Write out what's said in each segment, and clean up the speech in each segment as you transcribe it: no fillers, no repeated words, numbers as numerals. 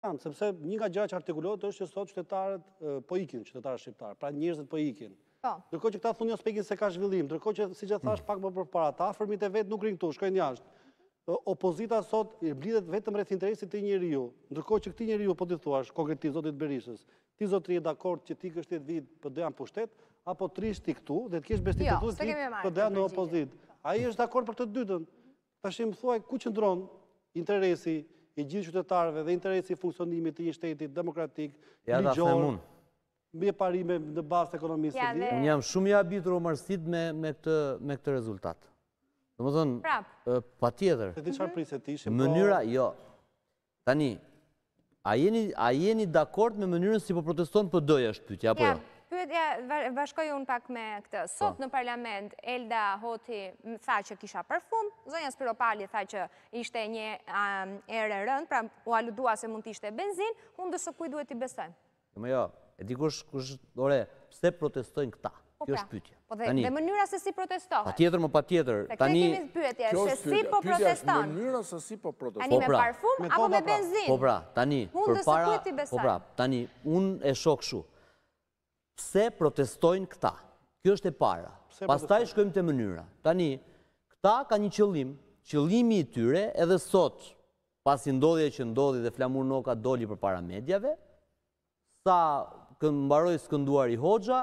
Sepse një nga gjërat që artikulohet është që sot qytetarët po ikin, qytetarët shqiptar, pra njerëzit po ikin. Ndërkohë që këta thonë jo s'pekin se ka zhvillim, ndërkohë që siç e thash pak më përpara, ta afërmit e vet nuk rinë këtu, shkojnë jashtë. Opozita sot blidhet vetëm rreth interesit të njeriu, ndërkohë që këtij njeriu po ti thuash konkretisht zotit Berishës, ti zotri je dakord që ti kështet vit PD-an pushtet apo trish ti këtu dhe të kesh besim këtu ti PD-an në opozitë. Ai është dakord për të dytën. Tash më thuaj ku qëndron interesi i gjithë qytetarëve dhe interesi i funksionimit të një shteti demokratik, ligjor, mbi parime në bazë ekonomisë së lirë. Unë jam shumë i habitur o marsit me këtë rezultat. Domethënë, patjetër. Se ti çfarë priset ti? Mënyra, jo. Tani, a jeni dakord me mënyrën si po proteston PD-ja është pyetja apo jo? Pyetja, bashkoj unë pak me këtë. Sot në parlament, Elda Hoti tha që kisha parfum, zonja Spiropali tha që ishte një erë rënd, pra u aludua se mund të ishte benzin, unë dhe së kuj duhet i besojmë. Jo, e di kush, ore, pse protestojnë këta? Kjo është pyetja. Dhe mënyra se si protestohet. Patjetër, më patjetër. Tani kemi pyetje, se si po proteston. Mënyra se si po proteston. Tani me parfum apo me benzin? Po pra, tani, përpara, po pra, tani, unë e shoh kështu. Pse protestojnë këta? Kjo është e para. Pastaj shkojmë te mënyra. Tani, këta ka një qëllim, qëllimi i tyre edhe sot, pasi ndodhje që ndodhi dhe Flamur Noka doli përpara mediave, sa mbaroi skënduari Hoxha,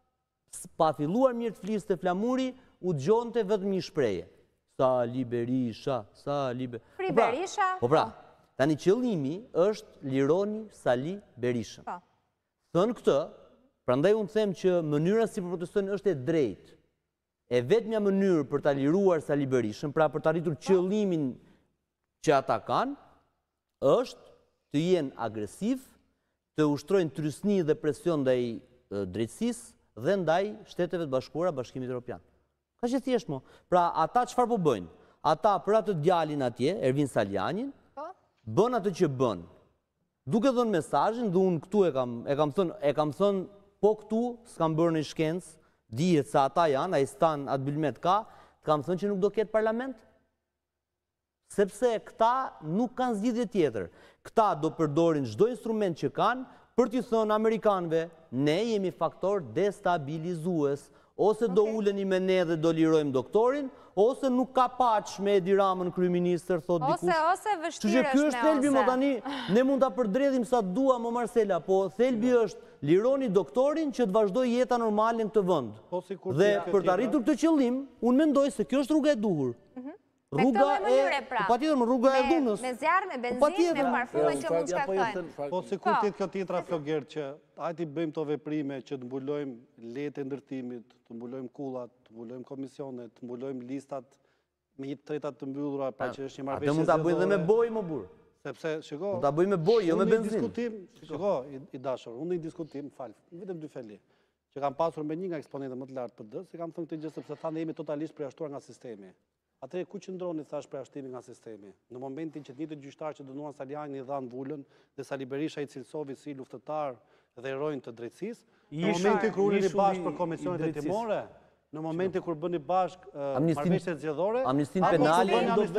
pa filluar mirë të fliste Flamuri, u dëgjonte vetëm një shprehje. Sali Berisha, Sali Berisha. Fri Berisha? Po pra, tani qëllimi është lironi Sali Berishën. Thënë këtë, prandaj unë them që mënyra si protestojnë është e drejtë. E vetmja mënyrë për ta liruar Sali Berishën, pra për të arritur qëllimin që ata kanë, është të jenë agresiv, të ushtrojnë trysni dhe presion ndaj drejtësisë dhe ndaj Shteteve të Bashkuara, Bashkimit Evropian. Ka që thjesht mo. Pra, ata çfarë po bëjnë? Ata për atë djalin atje, Ervin Saljanin, bën atë që bën. Duke dhënë mesazhin, dhe unë këtu e kam thënë, po këtu s'kam bërë në shkencë, dihet se ata janë, ai stan atë Bylmet ka, kam thënë që nuk do ketë parlament. Sepse këta nuk kanë zgjidhje tjetër. Këta do përdorin çdo instrument që kanë për t'i thënë Amerikanëve, ne jemi faktor destabilizues, ose do uleni me ne dhe do lirojmë doktorin, ose nuk ka paç me Edi Ramën kryeministër, thot dikush. Ose vështirë është Ky është thelbi, mo tani, ne mund ta përdredhim sa dua, mo Marcela, po thelbi është lironi doktorin që të vazhdoj jeta normale në këtë vend. Dhe për të arritur këtë qëllim, unë mendoj se kjo është rruga e duhur. Rruga e dhunës. Me zjarr, me benzin, me parfume që mund shkaktojnë. Po sikur të jetë kjo tjetra floger që hajde bëjmë to veprime që të mbulojmë letë e ndërtimit, të mbulojmë kullat, të mbulojmë komisionet, të mbulojmë listat me një tretat të mbyllura, pa që është një marrëveshje. Atë mund ta bëjmë dhe me bojë, më burr. Sepse, shiko, mund ta bëjmë me bojë, jo me benzinë. Shiko, i dashur, unë një diskutim, vetëm dy fjalë, që kam pasur me një nga eksponentët më të lartë PD-s, se kam thënë këtë gjë sepse thanë jemi totalisht përjashtuar nga sistemi. Atëherë ku qëndroni thash përjashtimi nga sistemi? Në momentin që të njëjtët gjyqtarë që dënuan Saljanin i dhanë vullën dhe Sali Berisha i cilësovi si luftëtar dhe heroj të drejtësisë, në momentin kur ulni bashkë për komisionet hetimore, në momentin kur bëni bashkë marrëveshjet zgjedhore, amnistin penale,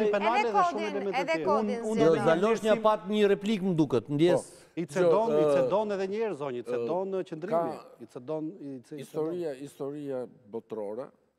edhe kodin zgjedhor. Do zalosh një pat një replik më duket, ndjes. I cedon edhe një herë zonjë, i cedon qëndrimi, i cedon historia botërore